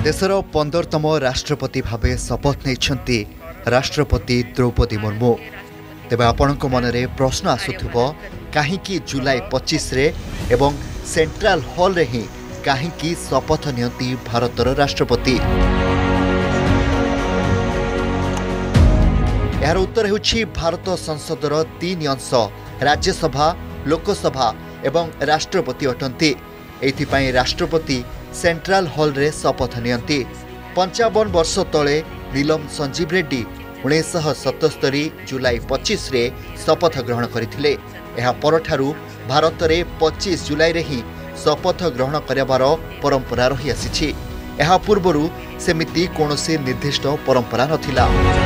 देशर 15तम राष्ट्रपति भावे शपथ नहीं राष्ट्रपति द्रौपदी मुर्मू। तेबे आपणक मनरे प्रश्न आसुथुबो काहींकी जुलाई 25 रे एवं सेंट्रल हॉल रे ही काहींकी शपथ नियंती भारतर राष्ट्रपति। यार उत्तर हेउछि भारत संसदर 3 अंश राज्यसभा, लोकसभा एवं राष्ट्रपति अटंती। एथिपाई राष्ट्रपति सेंट्रल हॉल रे शपथ नियंती। 55 वर्ष तले नीलम संजीव रेड्डी 1977 जुलाई 25 रे शपथ ग्रहण करथिले। एहा परठारु भारत रे 25 जुलाई रे ही शपथ ग्रहण करबार परंपरा रही आसीछि। एहा पूर्वरु सेमिति कोनोसी निर्दिष्ट परंपरा नथिला।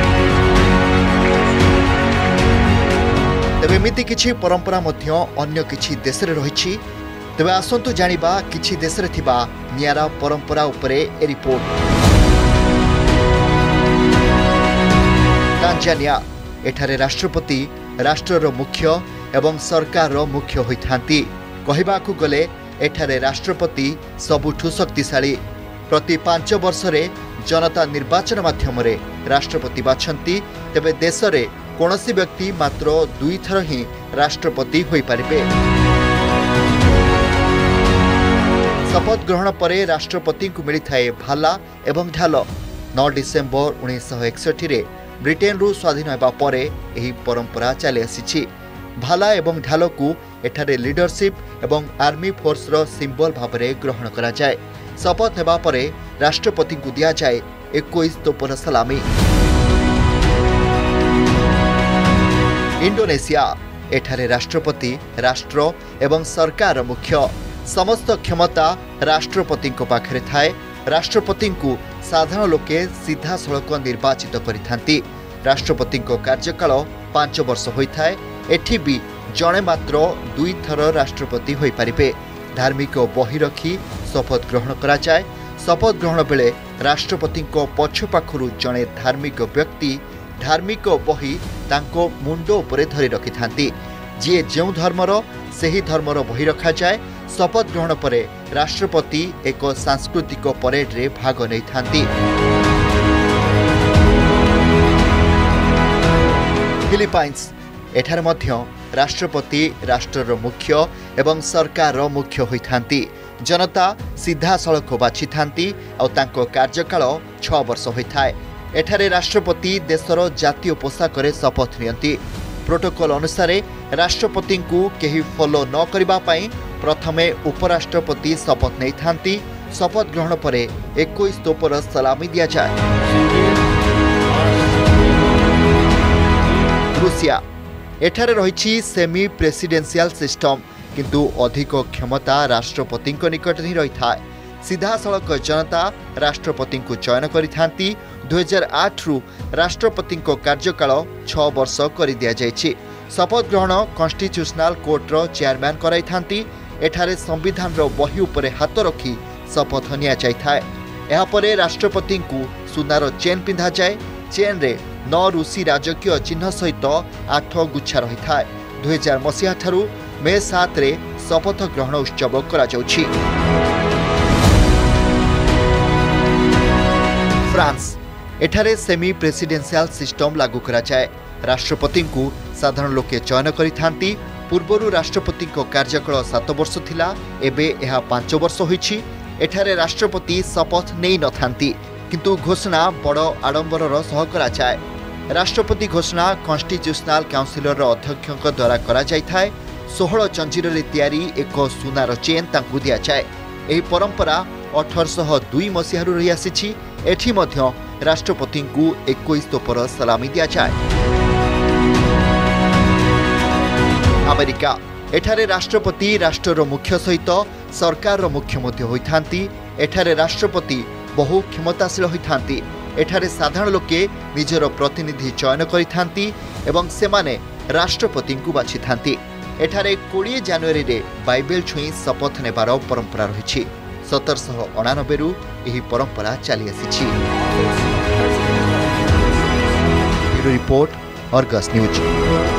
तेबे एमिति किछि परंपरा मध्य अन्य किछि देश रे रहिछि। तेबे आसंतु जानिबा किछि देश रे थिबा नियारा परंपरा उपरे ए रिपोर्ट। तांजानिया एठारे राष्ट्रपति राष्ट्रर मुख्य एवं सरकार मुख्य होइथांती। कहिबाकू गले एठारे राष्ट्रपति सबुठु शक्तिशाली। प्रति 5 वर्ष रे जनता निर्वाचन माध्यम रे राष्ट्रपति बाछंती। तेबे देश रे कोनोसी व्यक्ति मात्र 2 थर ही राष्ट्रपति होई पारिबे। शपथ ग्रहण परे राष्ट्रपति को मिलिथाए भाला एवं ढाल। 9 डिसेम्बर 1961 रे ब्रिटेन रु स्वाधीन होगा परे एही परंपरा चली आसीछि। भाला एवं ढाल को एठारे लीडरशिप एवं आर्मी फोर्स रो सिंबल भाबरे ग्रहण करा जाए। शपथ नेबा परे राष्ट्रपति को दिया जाए 21 तोपर सलामी। इंडोनेशिया एठारे राष्ट्रपति राष्ट्र एवं सरकार मुख्य। समस्त क्षमता राष्ट्रपति को पाखरे थाए। राष्ट्रपति को साधारण लोके सीधा सड़क निर्वाचित करिथांती। राष्ट्रपति को कार्यकाल 5 वर्ष होइथाए। एठी भी जणे मात्र 2 थर राष्ट्रपति होई पारिबे। धार्मिक बही रखी शपथ ग्रहण करा जाए। शपथ ग्रहण बेले राष्ट्रपति को पछ पाखरु जणे धार्मिक व्यक्ति धार्मिक बही तांको मुंडो उपरे धरि रखिथांती। जे जेउ धर्मर सेही धर्मर बही रखा जाए। शपथ ग्रहण परे राष्ट्रपति एक सांस्कृतिक परेड रे भाग नहीं थांती। फिलिपाइंस एठार मध्य राष्ट्रपति राष्ट्रर मुख्य एवं सरकार मुख्य होई थांती। जनता सीधा सड़क बाछि थांती और तांको कार्यकाल 6 वर्ष होइथाए। एठारे राष्ट्रपति देशर जातीय पोशाक रे शपथ नियंती। प्रोटोकॉल अनुसार राष्ट्रपति को केही फॉलो न करिबा पई प्रथमे उपराष्ट्रपति शपथ नहीं थांती। शपथ ग्रहण परे 21 तोपर सलामी दिया जाए। रूसिया एठारे रहिछि सेमी प्रेसिडेंशियल सिस्टम, किंतु अधिक क्षमता राष्ट्रपति निकट ही रही था। सीधा सड़क जनता राष्ट्रपति को चयन करिथांती। 2008 रु राष्ट्रपति को कार्यकाल 6 वर्ष कर दिया जायछि। शपथ ग्रहण कॉन्स्टिट्यूशनल कोर्ट रो चेयरमैन कराई थांती। एठारे संविधान रो बही उपरे हाथ रखी शपथ निया जायथाय। एहा परे राष्ट्रपति को सुनार चेन पिंधा जाए। चेन रे 9 रूसी राजकीय चिन्ह सहित 8 गुच्छा रही था। 2000 मसीहा ठारू मे 7 रे शपथ ग्रहण उत्सव करा जाउछि। फ्रांस एठारे सेमी प्रेसिडेंशियल सिस्टम लागू करा जाए। राष्ट्रपति को साधारण लोके चयन करिथांती। पूर्वरु राष्ट्रपति को कार्यकाल 7 वर्ष थिला, एबे एहा 5 वर्ष होइछि। एठारे राष्ट्रपति शपथ नै न थांती, किंतु घोषणा बड़ आडंबरर सह करा जाए। राष्ट्रपति घोषणा कॉन्स्टिट्यूशनल काउंसिलर अध्यक्षक द्वारा करा जाय थाए। 16 चंजीर रे तयारी एक सुनार चेन तांकु दिया जाए। एही परंपरा 1802 मसीहारु रही आसीछि। एठी मध्य राष्ट्रपति को 21 तोपर सलामी दिया जाए। अमेरिका एठारे राष्ट्रपति राष्ट्रर मुख्य सहित सरकार मुख्य मध्य होइथांती। एठारे राष्ट्रपति बहु क्षमताशील होइथांती। एठारे साधारण लोके निजर प्रतिनिधि चयन करिथांती एवं सेमाने राष्ट्रपति को बाछिथांती। एठारे 20 जनवरी रे बाइबल छुई शपथ नेबार परंपरा रहिछि। 1789 रु एही परंपरा चली आसीछि। Report Argus news.